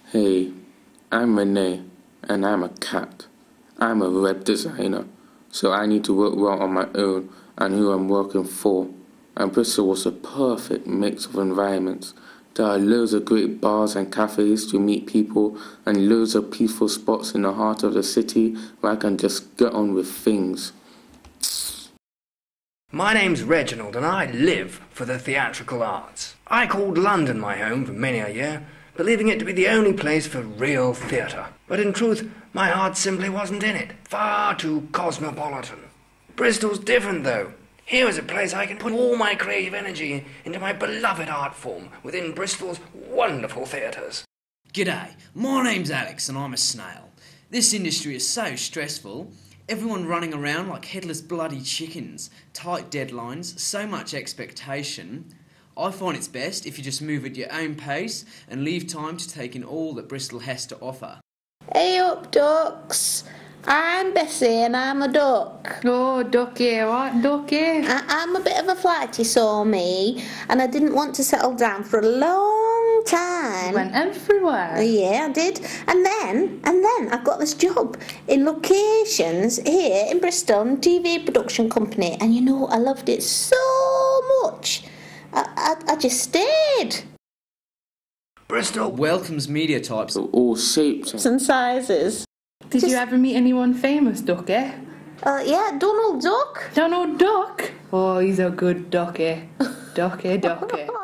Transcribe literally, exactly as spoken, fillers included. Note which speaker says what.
Speaker 1: Hey, I'm Renee, and I'm a cat. I'm a web designer, so I need to work well on my own and who I'm working for. And Bristol was a perfect mix of environments. There are loads of great bars and cafes to meet people, and loads of peaceful spots in the heart of the city where I can just get on with things.
Speaker 2: My name's Reginald, and I live for the theatrical arts. I called London my home for many a year, believing it to be the only place for real theatre. But in truth, my heart simply wasn't in it. Far too cosmopolitan. Bristol's different, though. Here is a place I can put all my creative energy into my beloved art form within Bristol's wonderful theatres.
Speaker 3: G'day, my name's Alex and I'm a snail. This industry is so stressful. Everyone running around like headless bloody chickens. Tight deadlines, so much expectation. I find it's best if you just move at your own pace and leave time to take in all that Bristol has to offer.
Speaker 4: Hey up, ducks. I'm Bessie and I'm a duck.
Speaker 5: Oh, ducky, what ducky?
Speaker 4: I- I'm a bit of a flighty, so me, and I didn't want to settle down for a long time.
Speaker 5: You went everywhere.
Speaker 4: Yeah, I did. And then, and then I got this job in locations here in Bristol, T V production company, and you know, I loved it so much. I, I, I just stayed.
Speaker 2: Bristol
Speaker 3: welcomes media types
Speaker 1: of all shapes
Speaker 4: and sizes.
Speaker 5: Did
Speaker 4: Just,
Speaker 5: you ever meet anyone famous, Ducky?
Speaker 4: Uh, yeah, Donald Duck.
Speaker 5: Donald Duck? Oh, he's a good ducky. Ducky, ducky.